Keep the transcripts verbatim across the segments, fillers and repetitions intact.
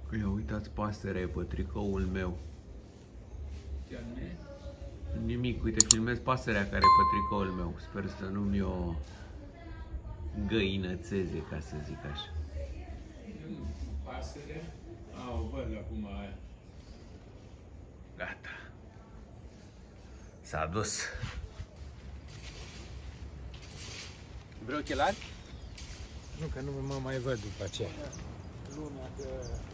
Ia uitați, pasărea pe tricoul meu. Nimic, uite, filmez pasărea care e pe tricoul meu. Sper să nu mi-o găinățeze, ca să zic așa. Pasărea? A, o văd acum aia. Gata. S-a dus. Vrei ochelari? Nu, că nu mă mai văd după aceea. Lumea că...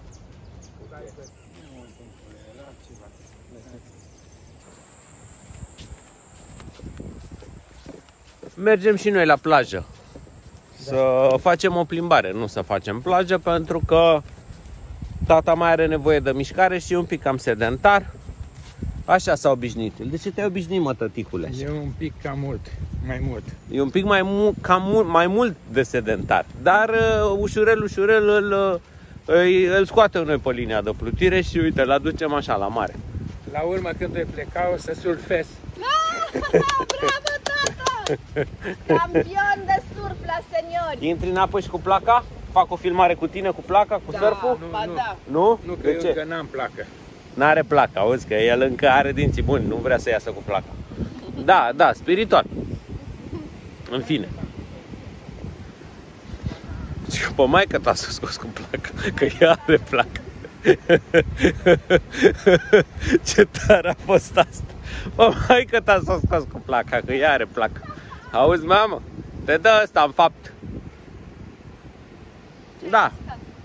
Mergem și noi la plajă. Să da. facem o plimbare, nu să facem plajă, pentru că tata mai are nevoie de mișcare și e un pic cam sedentar. Așa s-a obișnuit. De ce te-ai obișnuit, mă, tăticule? E un pic cam mult, mai mult. E un pic mai, mu cam mult, mai mult de sedentar. Dar uh, ușurel, ușurel îl, îl, îl scoatem noi pe linia de plutire și uite, îl aducem așa la mare. La urmă, când vei pleca, o să surfezi. Bravo, tata! Campion de surf la seniori! Intri în apă și cu placa? Fac o filmare cu tine, cu placa, cu da, surful? Nu, ba, nu. da. Nu? Nu, că de eu ce? încă n-am placă. N-are placa, auzi că el încă are dinții buni, nu vrea să iasă cu placa. Da, da, spiritual. În fine. Și pe maică ta s-a scos cu placa, că ea are placa. Ce tare a fost asta. Pe maică ta s-a scos cu placa, că ea are placa. Auzi, mamă? Te dă ăsta în fapt. Da.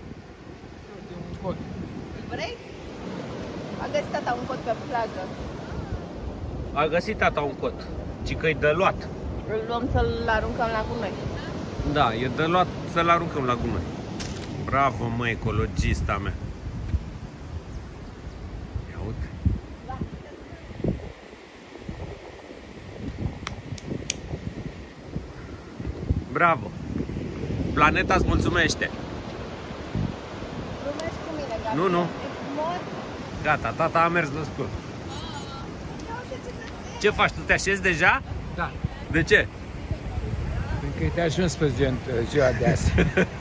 Vrei? A găsit tata un cot pe plajă. A găsit tata un cot, ci că-i de luat. Îl luăm să-l aruncăm la gunoi. Da, e de luat să-l aruncăm la gunoi. Bravo, mă, ecologista mea. Ia uite. Bravo. Planeta îți mulțumește. Glumești cu mine, gata. Nu, nu. E frumos. Gata, tata a mers de scurt. Ce faci? Tu te așezi deja? Da. De ce? Pentru că te-a ajuns pe ziua de azi.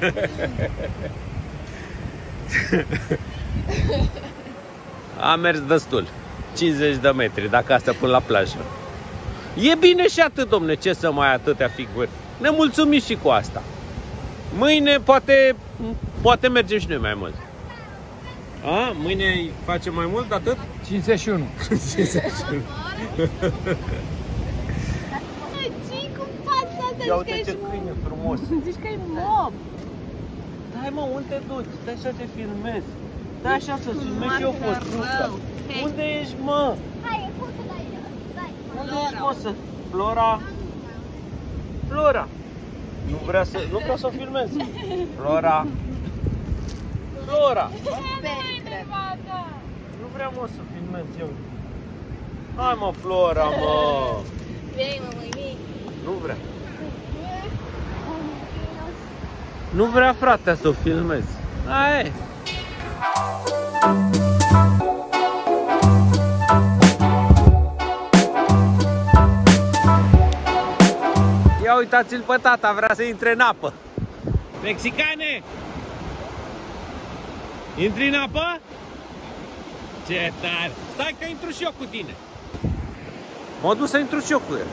A mers destul. cincizeci de metri, dacă asta până la plajă. E bine și atât, domne, ce să mai atâtea figuri. Ne mulțumim și cu asta. Mâine poate, poate mergem și noi mai mult. A? Mâine facem mai mult de atât? cincizeci și unu. cincizeci și unu. Ce-i cu fața asta? Ia uite ce câine frumos. Zici că e mob. Dai, mă, unde te duci? Stai să te filmezi. Stai așa să filmezi și eu foscuța. Unde ești, mă? Hai, uite la el. Stai. Unde ești, mă, să... Flora? Flora! Nu vrea să, nu vrea să o filmez. Flora! Flora! Speri, cred. Nu vreau, mă, să filmez eu. Hai, mă, Flora, mă! Vei, mă, mâini. Nu vrea. Nu vrea, frate, să o filmez. Hai! Ia uitați-l pe tata, vrea să intre în apă. Mexicane! Intri în apă? Ce tare! Stai că intru și eu cu tine. Mă duc să intru și eu cu el.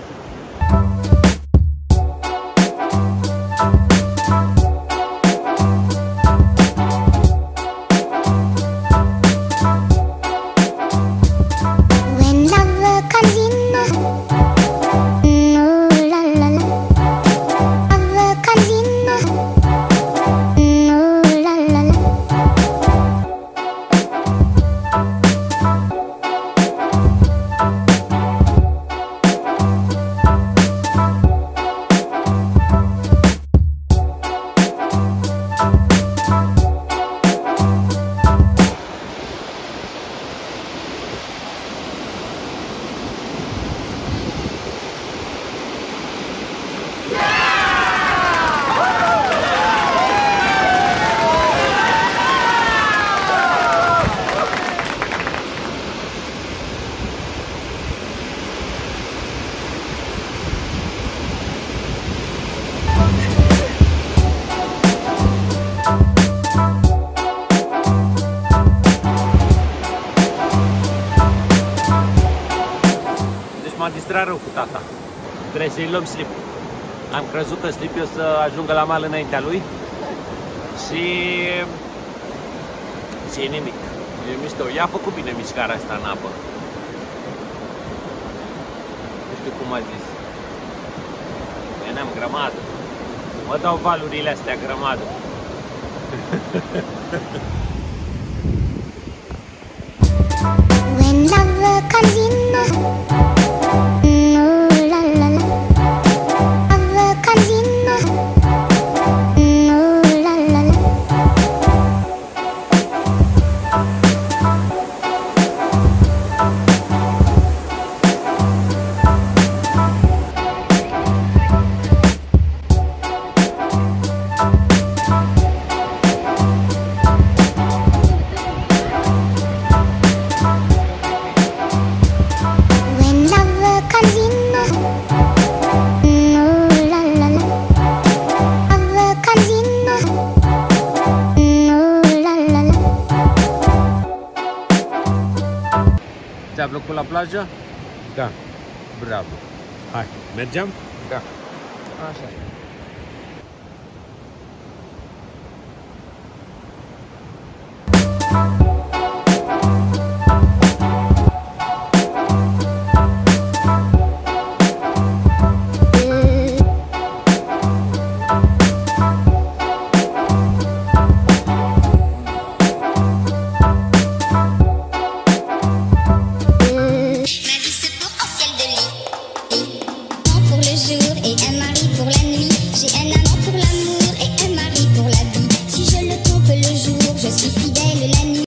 intrat rău cu tata. Trebuie să-i luăm slip. Am crezut că slip o să ajungă la mal înaintea lui. Și... și e nimic. E mișto. I-a făcut bine mișcarea asta în apă. Nu știu cum a zis. Veneam grămadă. Mă dau valurile astea grămadă. When love comes in, ooh la la la. Love comes in, ooh la la la. Ți-a plăcut la plajă? Da. Bravo. Hai, mergem? Da. Așa e.